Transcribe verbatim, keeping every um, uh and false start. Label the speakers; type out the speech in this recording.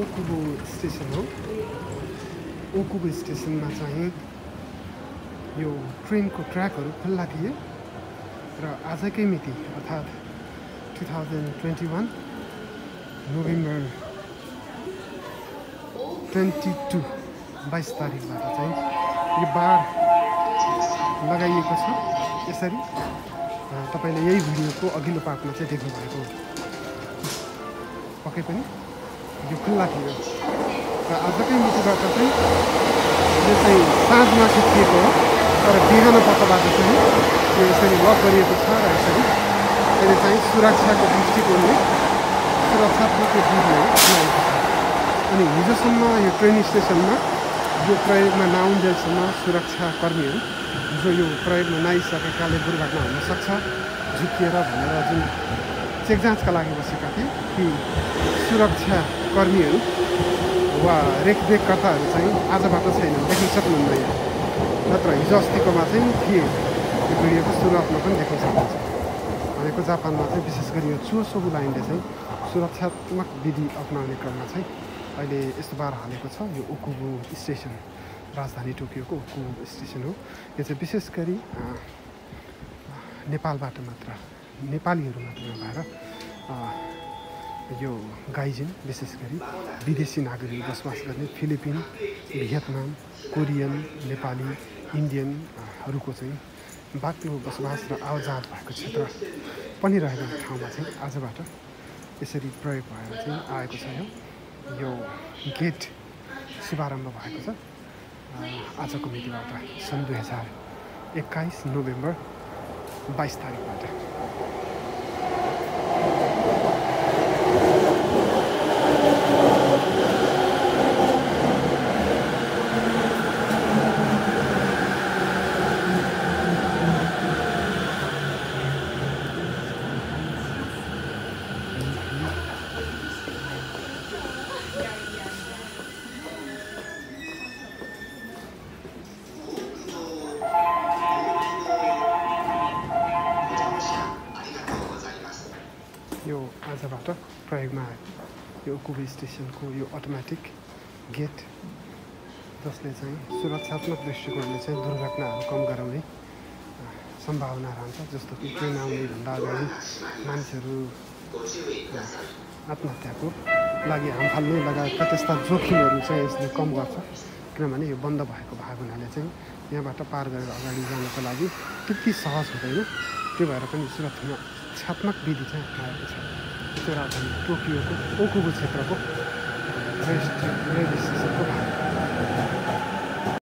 Speaker 1: ओकुबो station हो। ओकुबो स्टेसनमा चाहिँ यो ट्रेनको ट्र्याकहरू खुल्ला थिए र आजकै मिति अर्थात् two thousand twenty one November twenty two बाइस तारिकबाट चाहिँ यो बार लगाइएको छ। यसरी तपाईँले यही भिडियोको अघिल्लो पार्टमा चाहिँ देख्नुभएको पक्कै पनि यो खुल्ला थियो र आजकै मितिबाट चाहिँ यो चाहिँ साँझमा खिचिएको हो, तर बिहान पखबाट चाहिँ यो यसरी लक गरिएको छ र यसरी यसले चाहिँ सुरक्षाको दृष्टिकोणले सुरक्षात्मक विधिहरू अप्नाएको छ। अनि हिजोसम्म यो ट्रेन स्टेसनमा यो प्रयोगमा नआउन्जेलसम्म सुरक्षाकर्मीहरू जो यो प्रयोगमा नआइसकेकाले दुर्घटना हुनसक्छ झुकिएर भनेर जुन चेक जाँचका लागि बसेका थिए ती सुरक्षाकर्मीहरू वा रेखदेखकर्ताहरू चाहिँ आजबाट छैनन्, देख्न सक्नुहुन्न यहाँ। नत्र हिजो अस्तिकोमा चाहिँ थिए। यो भिडियोको सुरुवातमा पनि देख्न सक्नुहुन्छ। भनेको जापानमा चाहिँ विशेष गरी यो चुसोबु लाइनले चाहिँ सुरक्षात्मक विधि अपनाउने क्रममा चाहिँ अहिले यस्तो बार हालेको छ। यो ओकुबो स्टेसन राजधानी टोकियोको ओकुबो स्टेसन हो। यो चाहिँ विशेष गरी नेपालबाट मात्र नेपालीहरू मात्र नभएर यो गाइजिन विशेष गरी विदेशी नागरिक बसोबास गर्ने फिलिपिन, भियतनाम, कोरियन, नेपाली, इन्डियनहरूको चाहिँ बाक्लो बसोबास र आवजात भएको क्षेत्र पनि रहेको ठाउँमा चाहिँ आजबाट यसरी प्रयोग भएर चाहिँ आएको छ। यो यो गेट शुभारम्भ भएको छ आजको मितिबाट सन् दुई हजार एक्काइस नोभेम्बर बाइस तारिकबाट। यो आजबाट प्रयोगमा आयो यो ओकुबो स्टेसनको यो अटोमेटिक गेट, जसले चाहिँ सुरक्षात्मक दृष्टिकोणले चाहिँ दुर्घटनाहरू कम गराउने सम्भावना रहन्छ। जस्तो कि ट्रेन आउनेभन्दा अगाडि मान्छेहरू आत्महत्याको लागि हाम फाल्ने लगायतका त्यस्ता जोखिमहरू चाहिँ यसले कम गर्छ। किनभने यो बन्द भएको भएको हुनाले चाहिँ यहाँबाट पार गरेर अगाडि जानको लागि त्यति सहज हुँदैन। त्यो भएर पनि सुरक्षात्मक विधि चाहिँ अप्नाएको छ। त्यो राजधानी टोकियोको ओकुबो क्षेत्रको रेल स्टेसनको भाग।